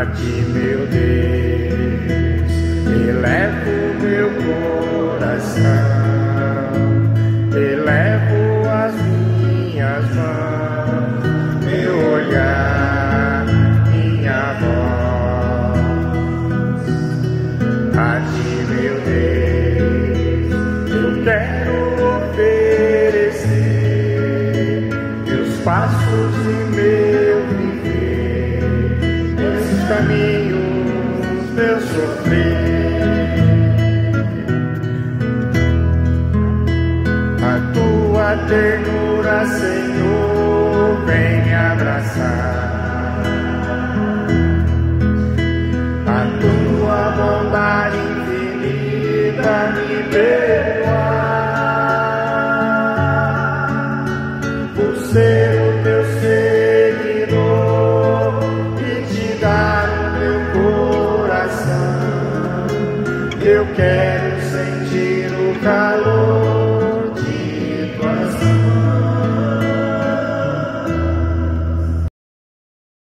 ti, meu Deus, elevo meu coração, elevo as minhas mãos, meu olhar, minha voz. A ti, meu Deus, eu quero oferecer meus passos e meu viver, meus caminhos, meu sofrer. A tua ternura, Senhor, vem me abraçar. A tua bondade infinita me perdoar. Por ser o teu seguidor e te dar o meu coração, eu quero sentir o calor